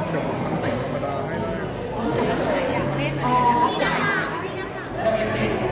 เดี๋ยวผมทำแต่งธรรมดาให้ได้อยากเล่นอะไรนะคะ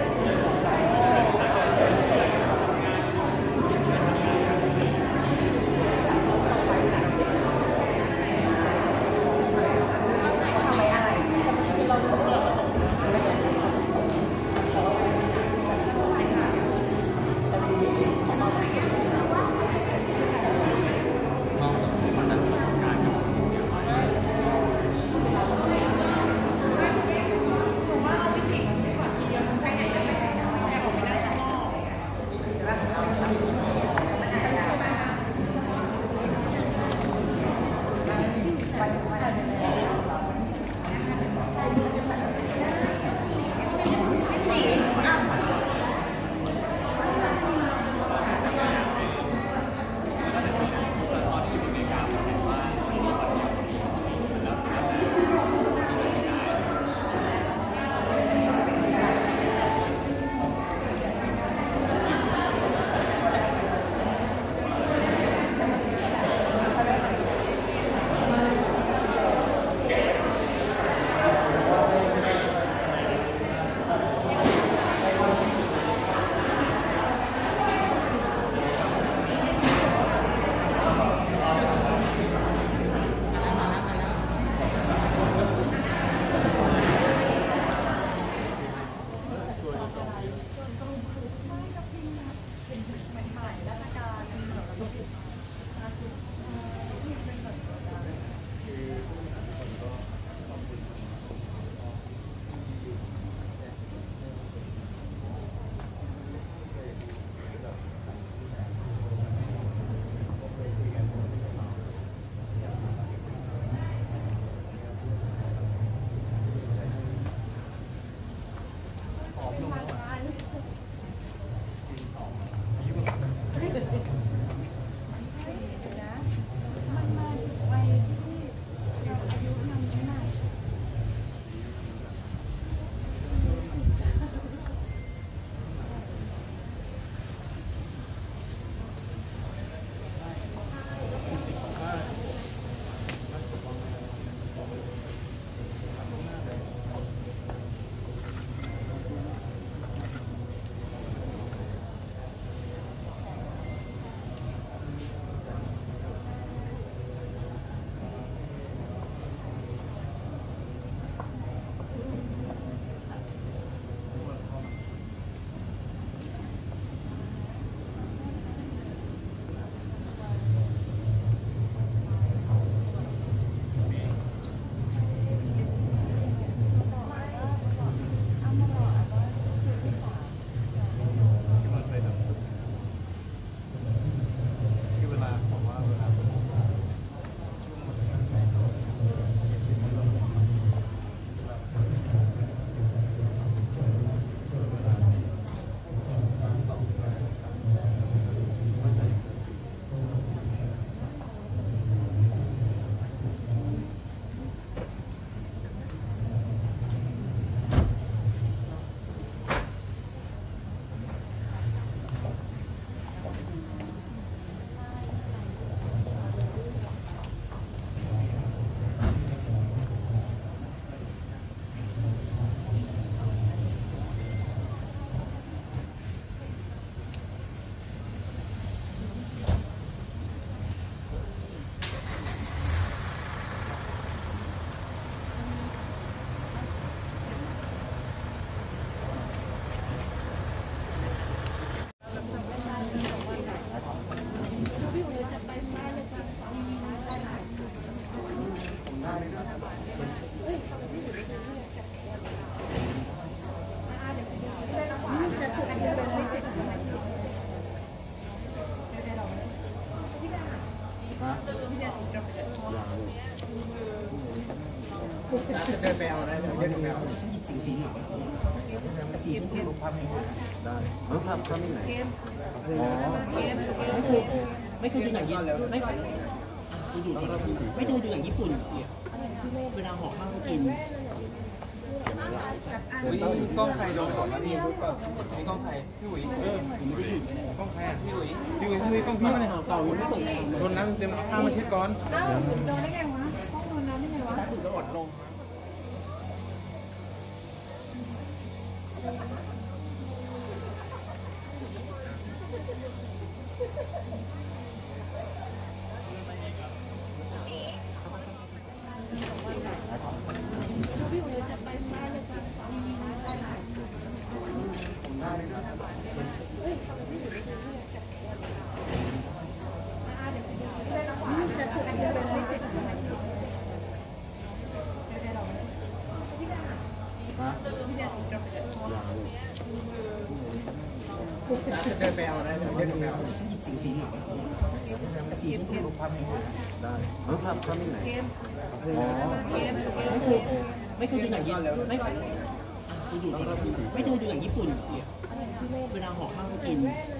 จะเดินไปเอาอะไรเดินไปเอาฉันหยิบสีหน่อยสีเท่ๆลงภาพให้ได้ภาพนี่ไหนอ๋อไม่เคยดูหนังญี่ปุ่นไม่เคยดูหนังญี่ปุ่นเวลาห่อข้าวก็กินกล้องใครโดนสอนแล้วพี่นี่กล้องใครพี่อุ๋ยผมไม่ได้ดูกล้องใครพี่อุ๋ยกล้องพี่มันห่อเก่ายังไม่ส่งโดนน้ำเต็มข้าวมาทิศก่อนโดนได้ไงวะห้องโดนน้ำได้ไงวะถ้าถูกแล้วอดลงจะเดินไปเอาได้เดินไปเอาฉันหยิบสีหน่อยแต่สีที่ลงความเห็นได้ภาพไม่ไหนอ๋อไม่เคยดูหนังญี่ปุ่นไม่เคยดูหนังญี่ปุ่นเวลาห่อข้าวก็กิน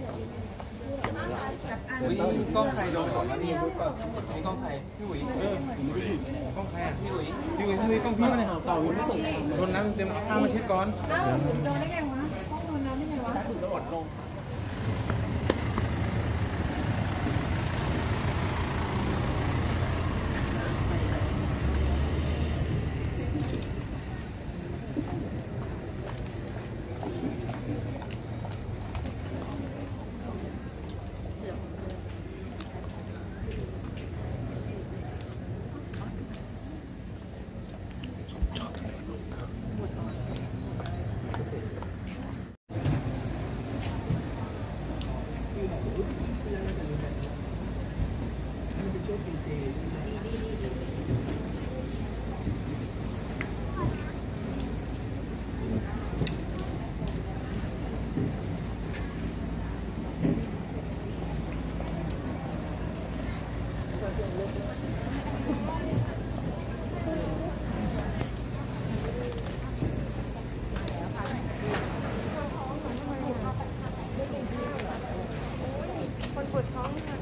กล้องใครโดนสดแล้วพี่ไอ้กล้องใครพี่อุ๋ยผมไม่ได้หยุดกล้องใครอ่ะพี่อุ๋ยพี่อุ๋ยพี่กล้องพี่ไม่ห่อเก่ายังไม่ส่งโดนน้ำเต็มข้างมาทิศก่อนเอ้าโดนได้ไงวะห้องโดนน้ำได้ไงวะถ้าถูกแล้วอดลงคนปวดท้องค่ะ